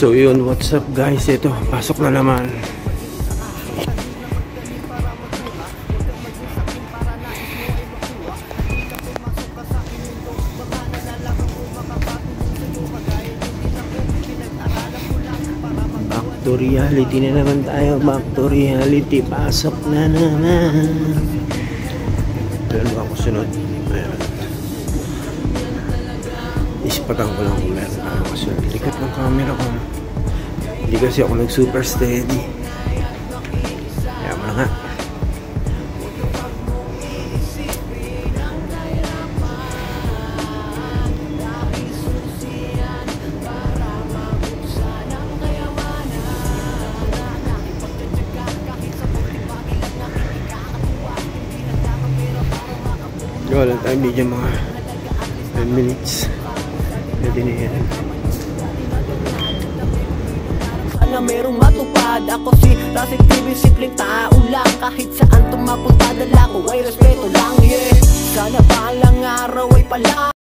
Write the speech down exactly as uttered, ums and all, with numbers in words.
So yun, what's up guys, ito, pasok na naman. Back to reality na naman tayo, back to reality, pasok na naman. Meron ba ako sunod? Meron. Ispatan ko lang kung meron na ako sunod. Likot ng camera ko. Hindi kasi ako nag super steady. Kaya mo na nga. Wala tayong video, mga ten minutes. Pwede na yan. Sana merong matupad. Ako si Rasik T V, simpleng tao lang. Kahit saan tumapunta dala ko ay respeto lang, yeah. Sana palang araw ay pala